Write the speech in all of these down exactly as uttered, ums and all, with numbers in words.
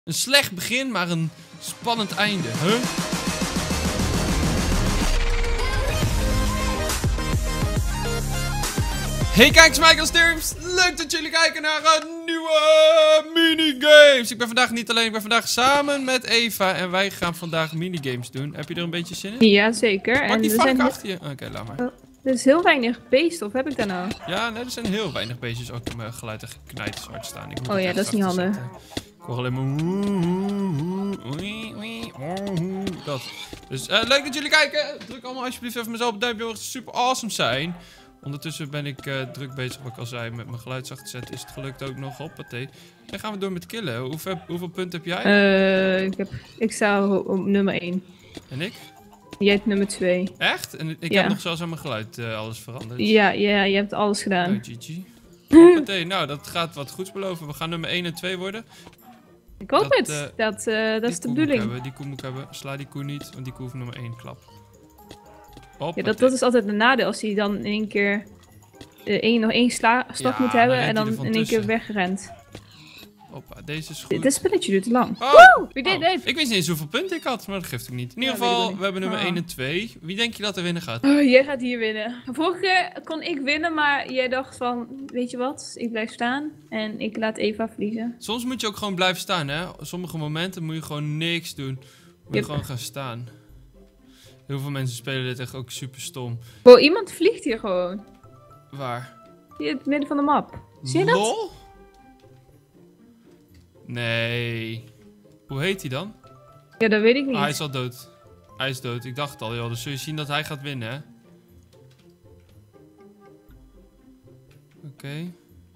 Een slecht begin, maar een spannend einde. Huh? Hey kijkers, Michael Sturms. Leuk dat jullie kijken naar een nieuwe minigames. Ik ben vandaag niet alleen, ik ben vandaag samen met Eva. En wij gaan vandaag minigames doen. Heb je er een beetje zin in? Ja, zeker. Mag En die er vark zijn achter je? Oké, okay, laat maar. Oh, er is heel weinig beest, of heb ik dat nou? Ja, nee, er zijn heel weinig beestjes. Ook mijn geluid echt knijters hard staan. Ik moet Oh het ja, echt dat is niet achter handig. zetten. Ik hoor alleen maar... Oei, oei, oei, dat. Dus uh, leuk dat jullie kijken. Druk allemaal alsjeblieft even mezelf op het duimpje. Het super awesome zijn. Ondertussen ben ik uh, druk bezig, wat ik al zei, met mijn geluid zacht te zetten. Is het gelukt ook nog? Hoppatee. Dan gaan we door met killen. Hoeveel, hoeveel punten heb jij? Uh, ik, heb, ik sta op nummer één. En ik? Jij hebt nummer twee. Echt? En ik ja. heb nog zelfs aan mijn geluid uh, alles veranderd. Ja, ja, je hebt alles gedaan. Oh, G G. Hoppatee. Nou, dat gaat wat goeds beloven. We gaan nummer één en twee worden. Ik hoop dat, het. Uh, dat uh, dat is de bedoeling. Hebben, die koe moet ik hebben. Sla die koe niet, want die koe hoeft nummer één klap. Ja, dat, dat is altijd een nadeel als hij dan in één keer uh, één, nog één sla, slag ja, moet hebben en dan in één keer wegrent. Hoppa, deze is goed. Dit, dit spelletje duurt te lang. Oh, Woe! Wie deed oh. dit? Ik wist niet eens hoeveel punten ik had, maar dat geeft ook niet. In ieder ja, geval, we hebben nummer oh. één en twee. Wie denk je dat er winnen gaat? Oh, jij gaat hier winnen. Vorige keer kon ik winnen, maar jij dacht van, weet je wat, ik blijf staan en ik laat Eva verliezen. Soms moet je ook gewoon blijven staan, hè. Op sommige momenten moet je gewoon niks doen. Moet je yep. gewoon gaan staan. Heel veel mensen spelen dit echt ook super stom. Wow, iemand vliegt hier gewoon. Waar? Hier in het midden van de map. Zie je dat? Lol? Nee. Hoe heet hij dan? Ja, dat weet ik niet. Ah, hij is al dood. Hij is dood. Ik dacht al, joh. Dus zul je zien dat hij gaat winnen, hè? Oké. Okay.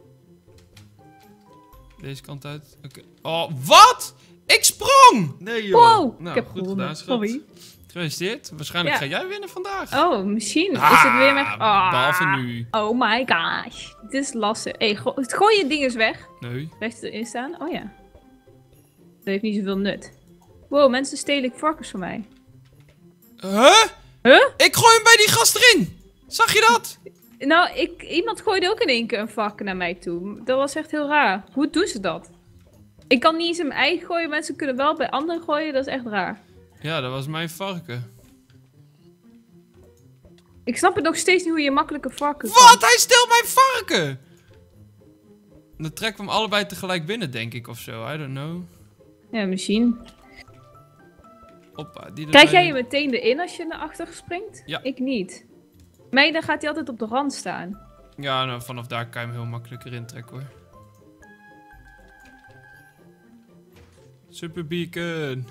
Deze kant uit. Oké. Okay. Oh, wat? Ik sprong! Nee, joh. Wow, nou, ik heb goed gedaan, schat. Sorry. Gefeliciteerd. Waarschijnlijk ja. ga jij winnen vandaag. Oh, misschien. Ah, is het weer met... Oh. Behalve nu. Oh my gosh. Dit is lastig. Hey, go gooi je ding eens weg. Nee. Blijft erin staan? Oh ja. Dat heeft niet zoveel nut. Wow, mensen stelen varkens van mij. Huh? Huh? Ik gooi hem bij die gast erin. Zag je dat? Nou, ik, iemand gooide ook in één keer een varken naar mij toe. Dat was echt heel raar. Hoe doen ze dat? Ik kan niet eens in mijn eigen gooien. Mensen kunnen wel bij anderen gooien. Dat is echt raar. Ja, dat was mijn varken. Ik snap het nog steeds niet hoe je makkelijk een varken Wat? kan. Hij steelt mijn varken! Dan trekken we hem allebei tegelijk binnen, denk ik, of zo. I don't know. Ja, misschien. Hoppa, die Krijg jij je meteen erin als je naar achter springt? Ja. Ik niet. Maar dan gaat hij altijd op de rand staan. Ja, nou, vanaf daar kan je hem heel makkelijk erin trekken, hoor. Super beacon.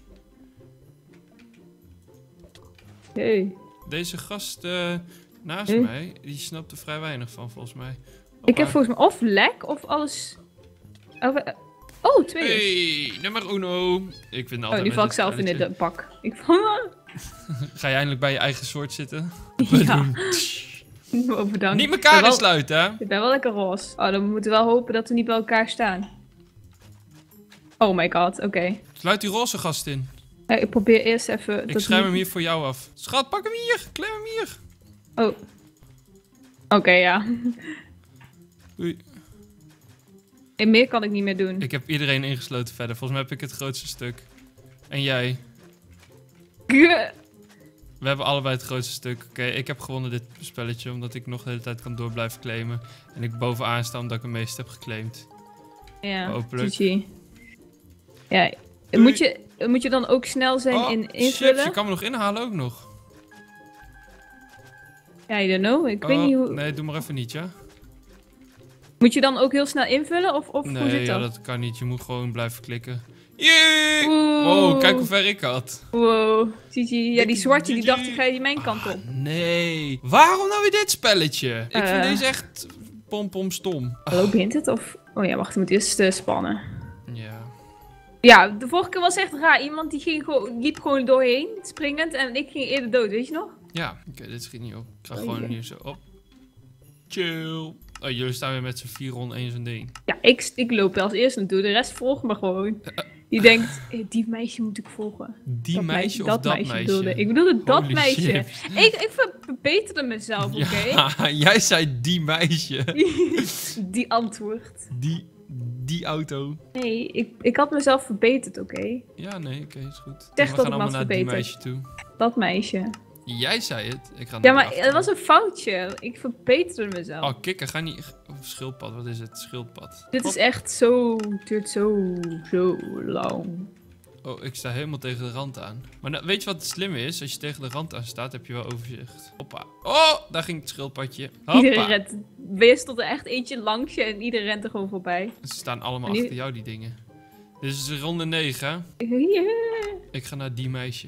Hey. Deze gast uh, naast hey. mij, die snapt er vrij weinig van, volgens mij. Hoppa. Ik heb volgens mij of lek of alles... Of, uh... Oh, twee. Hey, nummer uno. Ik vind altijd oh, nu val ik zelf in dit pak. Ik val... Ga je eindelijk bij je eigen soort zitten? Ja. Oh, bedankt. Niet elkaar wel... insluiten, hè? Ik ben wel lekker roze. Oh, dan moeten we wel hopen dat we niet bij elkaar staan. Oh my god, oké. Okay. Sluit die roze gast in. Ja, ik probeer eerst even... Ik schuim hem hier voor jou af. Schat, pak hem hier. Klem hem hier. Oh. Oké, okay, ja. Oei. En meer kan ik niet meer doen. Ik heb iedereen ingesloten verder. Volgens mij heb ik het grootste stuk. En jij? Kuh. We hebben allebei het grootste stuk. Oké, okay, ik heb gewonnen dit spelletje. Omdat ik nog de hele tijd kan door blijven claimen. En ik bovenaan sta omdat ik het meeste heb geclaimd. Ja, hopelijk. G G. Ja, moet je, moet je dan ook snel zijn oh, in invullen? Chips, je kan me nog inhalen ook nog. Ja, I don't know. Ik oh, weet niet hoe... Nee, doe maar even niet, ja? Moet je dan ook heel snel invullen? Of, of nee, hoe zit ja, dat? dat kan niet. Je moet gewoon blijven klikken. Yay! Wow, kijk hoe ver ik had. Wow, G G. Ja, die zwarte die dacht, die ga je die mijn kant op. Ah, nee. Waarom nou weer dit spelletje? Ik uh. vind deze echt pom pom stom. Hallo, begint het? Of... Oh ja, wacht, ik moet eerst uh, spannen. Ja. Ja, de vorige keer was echt raar. Iemand die ging gewoon, liep gewoon doorheen, springend. En ik ging eerder dood, weet je nog? Ja, oké, okay, dit schiet niet op. Ik ga oh, gewoon hier zo op. Chill. Oh, jullie staan weer met z'n vier rond één zo'n ding. Ja, ik, ik loop als eerste naartoe. De rest volgt me gewoon. Die denkt, hey, die meisje moet ik volgen. Die dat meisje of dat, dat meisje? meisje? Bedoelde. Ik bedoelde dat Holy meisje. Ik, ik verbeterde mezelf, oké? Okay? Ja, jij zei die meisje. Die antwoord. Die, die auto. Nee, ik, ik had mezelf verbeterd, oké? Ja, nee, oké, is goed. Zeg we dat gaan ik allemaal me had naar die verbeterd. meisje toe. Dat meisje. Jij zei het. Ik ga Ja, naar maar die dat was achter. een foutje. Ik verbeterde mezelf. Oh, kikker, ga niet... Oh, schildpad, wat is het? Schildpad. Dit is echt zo... duurt zo... zo lang. Oh, ik sta helemaal tegen de rand aan. Maar nou, weet je wat het slimme is? Als je tegen de rand aan staat, heb je wel overzicht. Hoppa. Oh, daar ging het schildpadje. Iedereen Hoppa. rent... Wees tot er echt eentje langs je en iedereen rent er gewoon voorbij. Ze staan allemaal Nu- achter jou, die dingen. Dit is ronde negen. Yeah. Ik ga naar die meisje.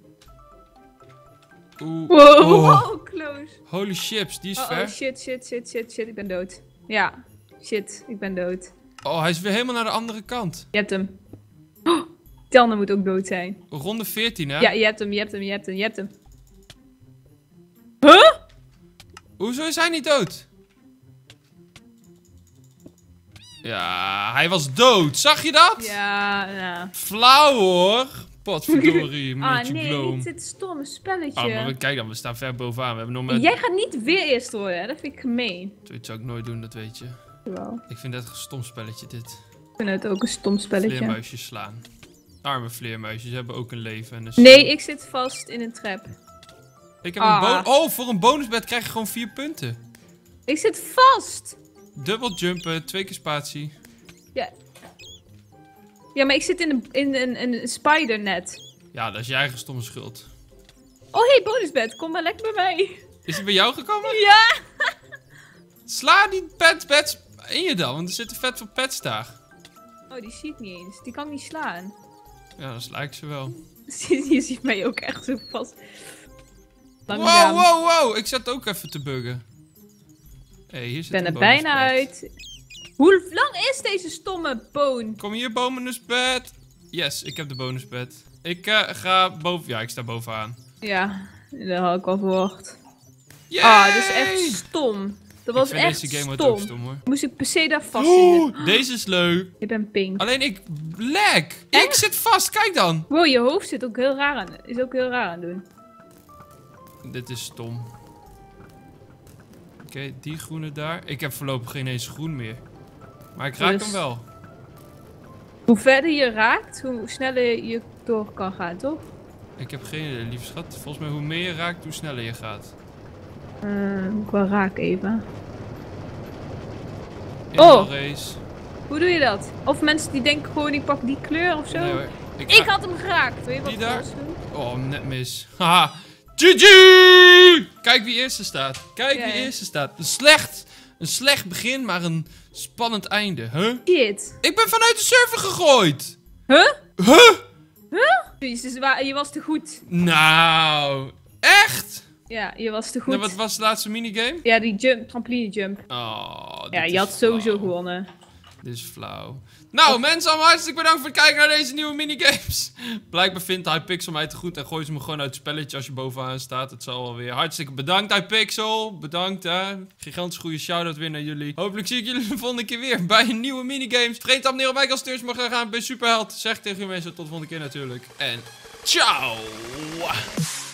Oeh. Wow, Oh. wow, close. Holy chips, die is Oh, ver. oh, shit, shit, shit, shit, shit, ik ben dood. Ja, shit, ik ben dood. Oh, hij is weer helemaal naar de andere kant. Je hebt hem. Oh, die ander moet ook dood zijn. Ronde veertien, hè? Ja, je hebt hem, je hebt hem, je hebt hem, je hebt hem. Huh? Hoezo is hij niet dood? Ja, hij was dood. Zag je dat? Ja, ja. Flauw hoor. Potverdorie, Ah meneertje nee, Gloom. niet dit stomme spelletje. Ah, maar we- kijk dan, we staan ver bovenaan. We hebben nog maar... Jij gaat niet weer eerst worden, hè? Dat vind ik gemeen. Zoiets zou ik nooit doen, dat weet je. Wow. Ik vind het een stom spelletje, dit. Ik vind het ook een stom spelletje. Vleermuisjes slaan. Arme vleermuisjes hebben ook een leven. En een Nee, ik zit vast in een trap. Ik heb Ah. een bonus... Oh, voor een bonusbed krijg je gewoon vier punten. Ik zit vast! Dubbel jumpen, twee keer spatie. Ja. Ja, maar ik zit in een, in een, een spidernet. Ja, dat is je eigen stomme schuld. Oh, hey, bonusbed, kom maar lekker bij mij. Is hij bij jou gekomen? Ja! Sla die pet beds in je dan, want er zitten vet veel pets daar. Oh, die zie ik niet eens. Die kan ik niet slaan. Ja, dan sla ik ze wel. Je ziet mij ook echt zo vast. Wow, Langzaam. wow, wow. Ik zat ook even te buggen. Hé, hey, hier Ik zit ben een er bijna bonusbed. uit. Hoe lang is deze stomme boon? Kom hier, bonusbed. Yes, ik heb de bonusbed. Ik uh, ga boven... Ja, ik sta bovenaan. Ja, dat had ik al verwacht. Yay! Ah, dit is echt stom. Dat was ik vind echt deze game stom. ook stom hoor. Moest ik per se daar vast zitten. Oeh, deze is leuk. Ik ben pink. Alleen ik lag. Ik zit vast, kijk dan. Wow, je hoofd zit ook heel raar aan. Is ook heel raar aan het doen. Dit is stom. Oké, okay, die groene daar. Ik heb voorlopig geen eens groen meer. Maar ik raak Dus- hem wel. Hoe verder je raakt, hoe sneller je door kan gaan, toch? Ik heb geen idee, lieve schat. Volgens mij hoe meer je raakt, hoe sneller je gaat. Uh, ik wil raken even. In Oh. de race. Hoe doe je dat? Of mensen die denken gewoon ik pak die kleur of zo. Nee hoor. Ik, Ik ga- had hem geraakt. Wil je wat Die daar? vals doen? Oh, net mis. Haha. G G! Kijk wie eerste staat. Kijk Ja, wie ja. eerste staat. Een slecht, een slecht begin, maar een spannend einde. Huh? Shit. Ik ben vanuit de server gegooid. Huh? Huh? Jezus, wa- je was te goed. Nou, echt? Ja, je was te goed. Nou, wat was de laatste minigame? Ja, die jump, trampoline jump. Oh, dit Ja, is je had sowieso flauw. gewonnen. Dit is flauw. Nou, mensen, allemaal hartstikke bedankt voor het kijken naar deze nieuwe minigames. Blijkbaar vindt Hypixel mij te goed en gooit ze me gewoon uit het spelletje als je bovenaan staat. Het zal wel weer. Hartstikke bedankt, Hypixel. Bedankt, hè. Gigantisch goede shout-out weer naar jullie. Hopelijk zie ik jullie de volgende keer weer bij een nieuwe minigames. Vergeet te abonneren op mij als steurs mag gaan bij Superheld. Zeg tegen je mensen tot de volgende keer natuurlijk. En ciao!